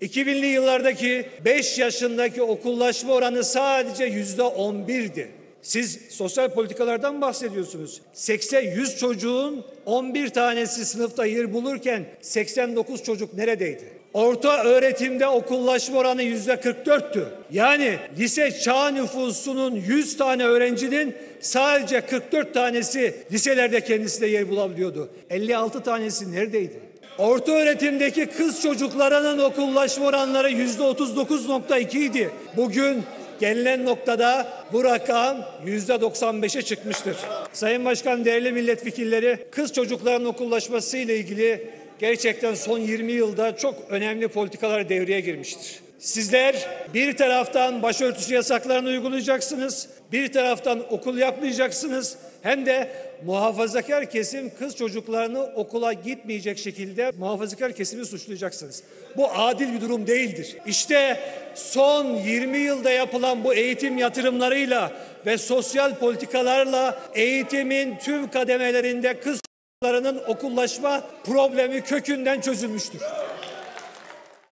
2000'li yıllardaki 5 yaşındaki okullaşma oranı sadece %11'di. Siz sosyal politikalardan bahsediyorsunuz. 80-100 çocuğun 11 tanesi sınıfta yer bulurken 89 çocuk neredeydi? Orta öğretimde okullaşma oranı %44'tü. Yani lise çağ nüfusunun 100 tane öğrencinin sadece 44 tanesi liselerde kendisine yer bulabiliyordu. 56 tanesi neredeydi? Orta öğretimdeki kız çocuklarının okullaşma oranları %39.2 idi. Bugün gelinen noktada bu rakam %95'e çıkmıştır. Sayın Başkan, değerli milletvekilleri, kız çocukların okullaşması ile ilgili gerçekten son 20 yılda çok önemli politikalar devreye girmiştir. Sizler bir taraftan başörtüsü yasaklarını uygulayacaksınız, bir taraftan okul yapmayacaksınız, hem de muhafazakar kesim kız çocuklarını okula gitmeyecek şekilde muhafazakar kesimi suçlayacaksınız. Bu adil bir durum değildir. İşte son 20 yılda yapılan bu eğitim yatırımlarıyla ve sosyal politikalarla eğitimin tüm kademelerinde kız çocuklarının okullaşma problemi kökünden çözülmüştür.